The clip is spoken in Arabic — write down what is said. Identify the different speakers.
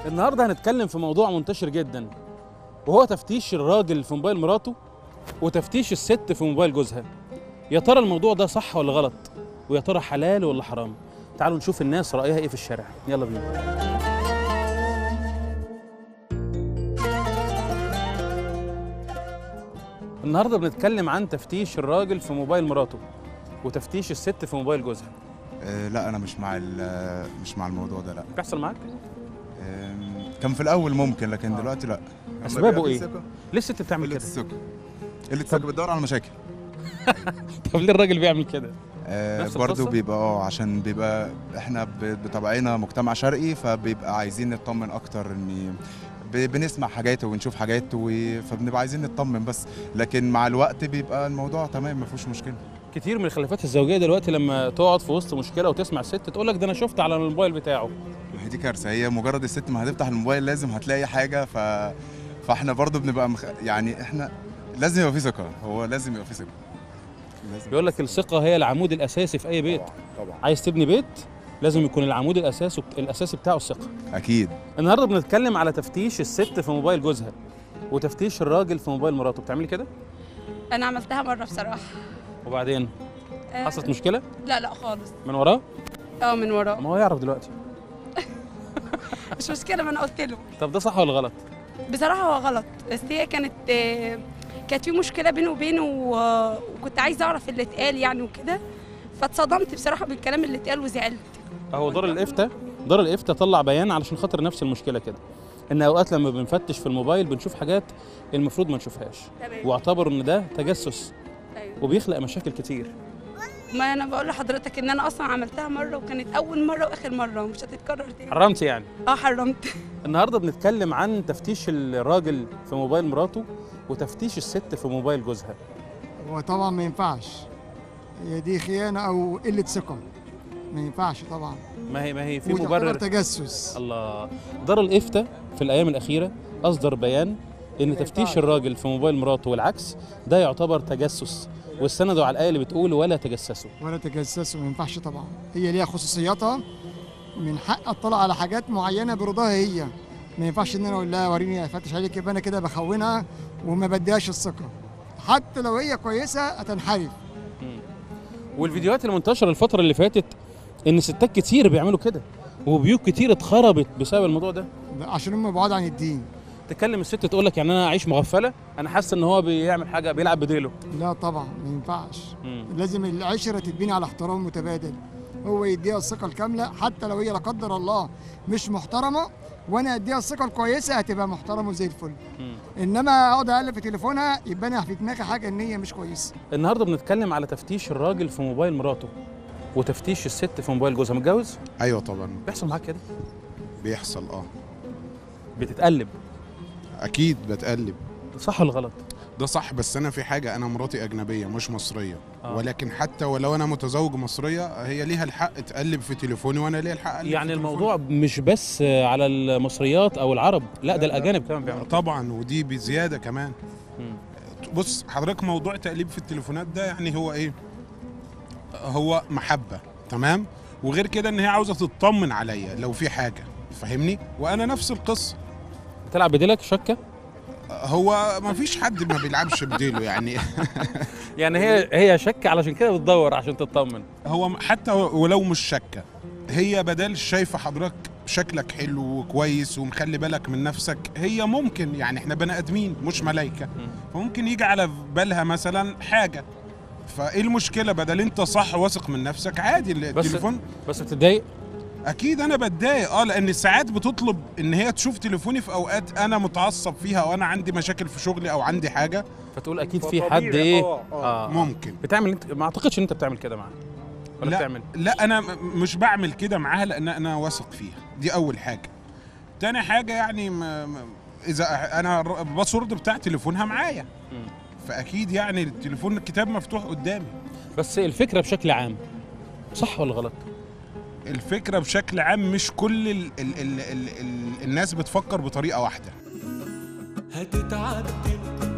Speaker 1: النهارده هنتكلم في موضوع منتشر جدا، وهو تفتيش الراجل في موبايل مراته وتفتيش الست في موبايل جوزها. يا ترى الموضوع ده صح ولا غلط؟ ويا ترى حلال ولا حرام؟ تعالوا نشوف الناس رأيها ايه في الشارع. يلا بينا. النهارده بنتكلم عن تفتيش الراجل في موبايل مراته وتفتيش الست في موبايل جوزها.
Speaker 2: لا انا مش مع الموضوع ده. لا
Speaker 1: بيحصل معاك؟
Speaker 2: كان في الاول ممكن، لكن دلوقتي لا.
Speaker 1: اسبابه ايه؟ ليه الست بتعمل كده؟
Speaker 2: اللي بتدور على مشاكل.
Speaker 1: طب ليه الراجل بيعمل كده؟
Speaker 2: برضه بيبقى عشان بيبقى احنا بطبعنا مجتمع شرقي، فبيبقى عايزين نطمن اكتر، ان بنسمع حاجات وبنشوف حاجات فبنبقى عايزين نطمن بس. لكن مع الوقت بيبقى الموضوع تمام، ما فيهوش مشكله.
Speaker 1: كتير من الخلافات الزوجيه دلوقتي لما تقعد في وسط مشكله وتسمع الست تقول لك ده انا شفت على الموبايل بتاعه.
Speaker 2: ما هي دي كارثه. هي مجرد الست ما هتفتح الموبايل لازم هتلاقي حاجه، فاحنا برضه بنبقى يعني احنا لازم يبقى في ثقه. هو لازم يبقى في ثقه.
Speaker 1: بيقول لك الثقه هي العمود الاساسي في اي بيت.
Speaker 2: طبعا.
Speaker 1: عايز تبني بيت لازم يكون العمود الاساسي بتاعه الثقه.
Speaker 2: اكيد.
Speaker 1: النهارده بنتكلم على تفتيش الست في موبايل جوزها وتفتيش الراجل في موبايل مراته. بتعملي كده؟
Speaker 3: انا عملتها مره بصراحه.
Speaker 1: وبعدين حصلت مشكله؟
Speaker 3: لا خالص.
Speaker 1: من وراه؟
Speaker 3: من وراه.
Speaker 1: ما هو يعرف دلوقتي.
Speaker 3: مش مشكله، ما انا قلت له.
Speaker 1: طب ده صح ولا غلط؟
Speaker 3: بصراحه هو غلط، بس هي كانت في مشكله بينه وبينه وكنت عايزه اعرف اللي اتقال يعني وكده، فاتصدمت بصراحه بالكلام اللي اتقال وزعلت.
Speaker 1: اهو دار الافتاء طلع بيان علشان خاطر نفس المشكله كده، ان اوقات لما بنفتش في الموبايل بنشوف حاجات المفروض ما نشوفهاش، واعتبروا ان ده تجسس. أيوة. وبيخلق مشاكل كتير.
Speaker 3: ما انا بقول لحضرتك ان انا اصلا عملتها مره، وكانت اول مره واخر مره ومش هتتكرر تاني.
Speaker 1: حرمت يعني؟
Speaker 3: حرمت.
Speaker 1: النهارده بنتكلم عن تفتيش الراجل في موبايل مراته وتفتيش الست في موبايل جوزها.
Speaker 4: هو طبعا ما ينفعش، هي دي خيانه او قله ثقه، ما ينفعش طبعا.
Speaker 1: ما هي في مبرر
Speaker 4: تجسس.
Speaker 1: الله. دار الافتاء في الايام الاخيره اصدر بيان ان تفتيش الراجل في موبايل مراته والعكس ده يعتبر تجسس، واستندوا على الايه اللي بتقول ولا تجسسوا.
Speaker 4: ولا تجسسوا ما ينفعش طبعا. هي ليها خصوصياتها، من حق اطلع على حاجات معينه برضاها هي. ما ينفعش ان انا اقول لها وريني افتش عليك، يبقى انا كده بخونها وما بديهاش الثقه، حتى لو هي كويسه هتنحرف.
Speaker 1: والفيديوهات المنتشره الفتره اللي فاتت ان ستات كتير بيعملوا كده، وبيوت كتير اتخربت بسبب الموضوع ده.
Speaker 4: عشان هم بعاد عن الدين.
Speaker 1: تكلم الست تقول لك يعني انا اعيش مغفله، انا حاسه ان هو بيعمل حاجه بيلعب بديله.
Speaker 4: لا طبعا ما ينفعش. لازم العشره تتبني على احترام متبادل. هو يديها الثقه الكامله، حتى لو هي لا قدر الله مش محترمه، وانا اديها الثقه الكويسه هتبقى محترمه زي الفل. انما اقعد اقلب في تليفونها يبقى انا في دماغي حاجه ان هي مش كويسه.
Speaker 1: النهارده بنتكلم على تفتيش الراجل في موبايل مراته وتفتيش الست في موبايل جوزها. متجوز؟
Speaker 2: ايوه طبعا.
Speaker 1: بيحصل معاك كده؟
Speaker 2: بيحصل.
Speaker 1: بتتقلب؟
Speaker 2: اكيد بتقلب.
Speaker 1: صح ولا غلط؟
Speaker 5: ده صح، بس انا في حاجه، انا مراتي اجنبيه مش مصريه. ولكن حتى ولو انا متزوج مصريه هي ليها الحق تقلب في تليفوني وانا ليا الحق اقلب
Speaker 1: يعني
Speaker 5: في
Speaker 1: الموضوع مش بس على المصريات او العرب، لا ده الاجانب كمان بيعملوا
Speaker 5: طبعا، ودي بزياده كمان. بص حضرتك، موضوع تقليب في التليفونات ده يعني هو ايه؟ هو محبه، تمام؟ وغير كده ان هي عاوزه تطمن عليا لو في حاجه، فاهمني؟ وانا نفس القصه.
Speaker 1: بتلعب بديلك شكه؟
Speaker 5: هو ما فيش حد ما بيلعبش بديله يعني.
Speaker 1: يعني هي شكه علشان كده بتدور عشان تطمن.
Speaker 5: هو حتى ولو مش شكه، هي بدل شايفه حضرتك شكلك حلو وكويس ومخلي بالك من نفسك، هي ممكن يعني احنا بني ادمين مش ملايكه، فممكن يجي على بالها مثلا حاجه، فايه المشكله؟ بدل انت صح واثق من نفسك عادي التليفون.
Speaker 1: بس بتتضايق؟
Speaker 5: اكيد انا بتضايق، لان ساعات بتطلب ان هي تشوف تليفوني في اوقات انا متعصب فيها او انا عندي مشاكل في شغلي او عندي حاجه،
Speaker 1: فتقول اكيد في حد ايه.
Speaker 5: ممكن
Speaker 1: بتعمل انت. ما اعتقدش ان انت بتعمل كده معاها ولا
Speaker 5: لا
Speaker 1: بتعمل؟
Speaker 5: لا انا مش بعمل كده معاها لان انا واثق فيها، دي اول حاجه. تاني حاجه يعني اذا انا الباسورد بتاع تليفونها معايا، فاكيد يعني التليفون الكتاب مفتوح قدامي.
Speaker 1: بس الفكره بشكل عام صح ولا غلط؟
Speaker 5: الفكره بشكل عام مش كل الناس بتفكر بطريقه واحده.
Speaker 6: هتتعدل